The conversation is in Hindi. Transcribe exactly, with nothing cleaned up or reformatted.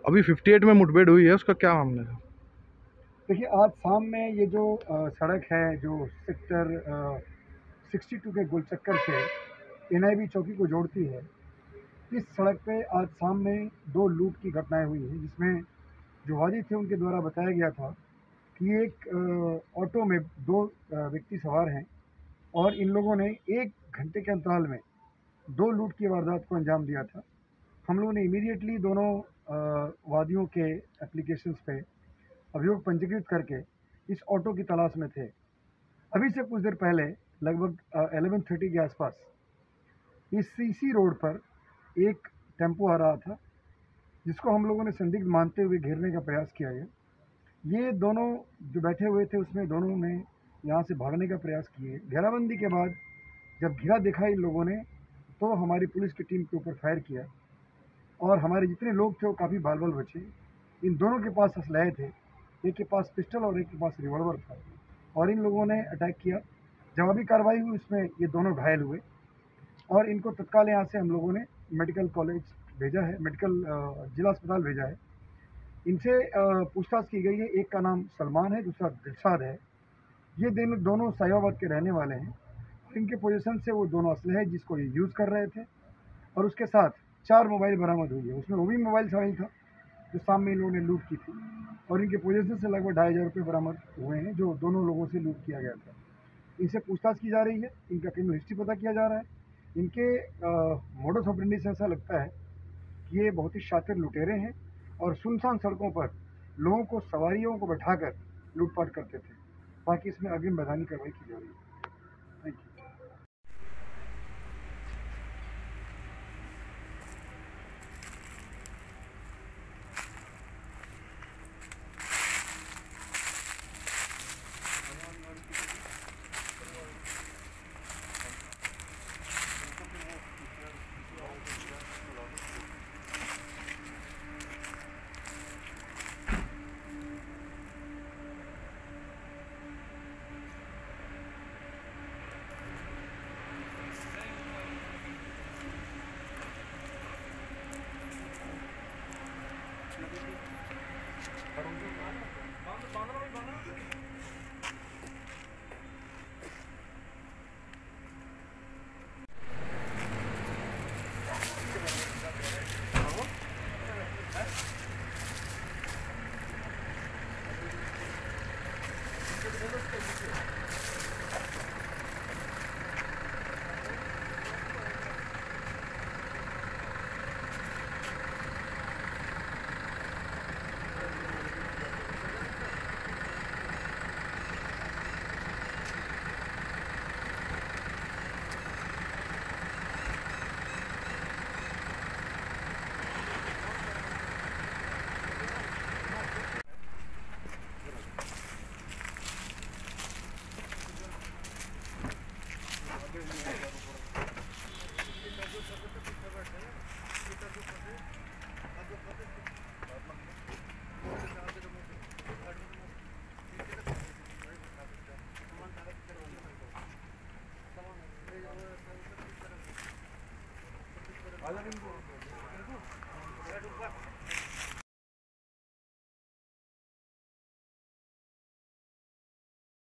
अभी अट्ठावन में मुठभेड़ हुई है, उसका क्या मामला है? देखिए, आज शाम में ये जो आ, सड़क है जो सेक्टर बासठ के गोलचक्कर से एन आई बी चौकी को जोड़ती है, इस सड़क पे आज शाम में दो लूट की घटनाएं हुई हैं, जिसमें जो वादी थे उनके द्वारा बताया गया था कि एक आ, ऑटो में दो आ, व्यक्ति सवार हैं और इन लोगों ने एक घंटे के अंतराल में दो लूट की वारदात को अंजाम दिया था। हम लोगों ने इमीडिएटली दोनों आ, वादियों के एप्लीकेशंस पे अभियोग पंजीकृत करके इस ऑटो की तलाश में थे। अभी से कुछ देर पहले लगभग ग्यारह तीस के आसपास इस सीसी रोड पर एक टेम्पो आ रहा था, जिसको हम लोगों ने संदिग्ध मानते हुए घेरने का प्रयास किया है। ये दोनों जो बैठे हुए थे उसमें दोनों ने यहाँ से भागने का प्रयास किए। घेराबंदी के बाद जब घिरा देखा इन लोगों ने तो हमारी पुलिस की टीम के ऊपर फायर किया और हमारे जितने लोग थे वो काफ़ी बाल बाल बचे। इन दोनों के पास असलहे थे, एक के पास पिस्टल और एक के पास रिवॉल्वर था और इन लोगों ने अटैक किया। जवाबी कार्रवाई हुई, उसमें ये दोनों घायल हुए और इनको तत्काल यहाँ से हम लोगों ने मेडिकल कॉलेज भेजा है, मेडिकल जिला अस्पताल भेजा है। इनसे पूछताछ की गई है। एक का नाम सलमान है, दूसरा दिलशाद है। ये दोनों दोनों साहिबाबाद के रहने वाले हैं। इनके पोजीशन से वो दोनों असलहे जिसको ये यूज़ कर रहे थे और उसके साथ चार मोबाइल बरामद हुई है। उसमें वो भी मोबाइल शामिल था जो शाम में इन लोगों ने लूट की थी और इनके पोजीशन से लगभग ढाई हज़ार रुपये बरामद हुए हैं जो दोनों लोगों से लूट किया गया था। इनसे पूछताछ की जा रही है, इनका क्रिमिनल हिस्ट्री पता किया जा रहा है। इनके मोडस ऑपरेंडी से ऐसा लगता है कि ये बहुत ही शातिर लुटेरे हैं और सुनसान सड़कों पर लोगों को, सवारियों को बैठाकर लूटपाट करते थे। बाकी इसमें अग्रिम वैधानिक कार्रवाई की जा रही है। Thank you. Alırım bu.